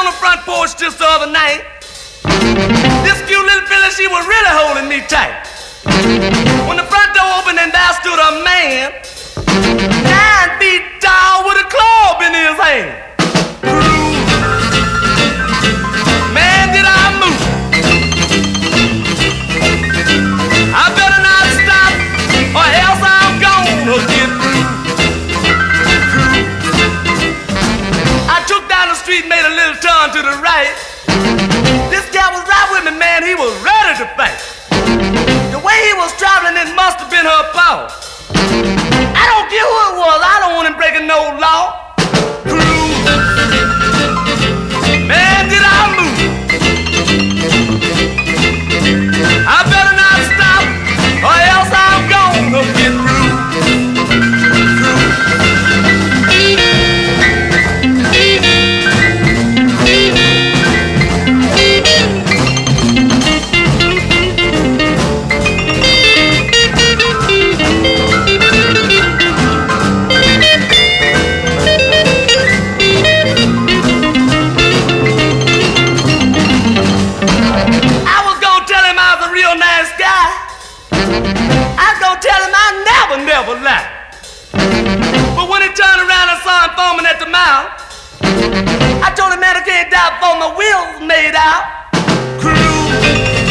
the front porch just the other night. This cute little fella, she was really holding me tight. When the front door opened and there stood a man, 9 feet tall with a club in his hand. Man, did I move. I better not stop or else I'm gonna get through. I took down the street, made a little turn to the right. This guy was right with me, man, he was ready to fight. The way he was traveling, it must have been her fault. I don't care who it was, I don't want him breaking no law. Man, did I move. I better not stop or else I'm gonna get through. Never lie. But when he turned around and saw him foaming at the mouth, I told him, man, I can't die before my wheels made out. Cruise.